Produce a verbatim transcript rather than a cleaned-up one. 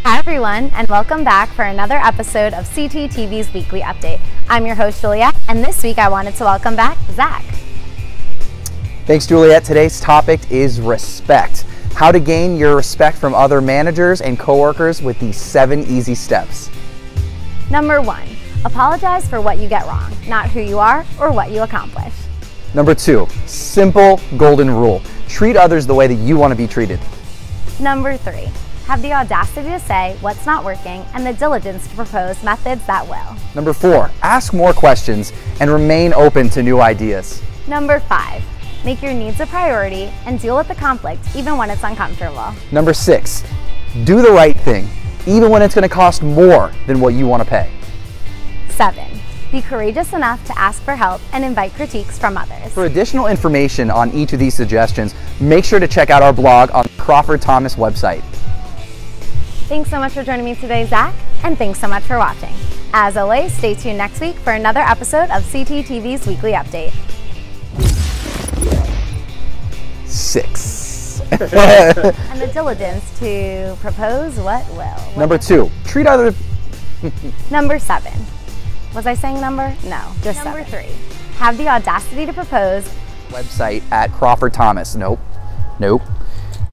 Hi everyone, and welcome back for another episode of C T T V's Weekly Update. I'm your host Juliette, and this week I wanted to welcome back Zach. Thanks Juliette. Today's topic is respect. How to gain your respect from other managers and coworkers with these seven easy steps. Number one, apologize for what you get wrong, not who you are or what you accomplish. Number two, simple golden rule. Treat others the way that you want to be treated. Number three, have the audacity to say what's not working and the diligence to propose methods that will. Number four, ask more questions and remain open to new ideas. Number five, make your needs a priority and deal with the conflict even when it's uncomfortable. Number six, do the right thing, even when it's going to cost more than what you want to pay. Seven, be courageous enough to ask for help and invite critiques from others. For additional information on each of these suggestions, make sure to check out our blog on the Crawford Thomas website. Thanks so much for joining me today, Zach, and thanks so much for watching. As always, stay tuned next week for another episode of C T T V's Weekly Update. Six. And the diligence to propose what will. What Number two, treat other... Number seven. Was I saying number? No, just number seven. Three. Have the audacity to propose. Website at Crawford Thomas. Nope. Nope.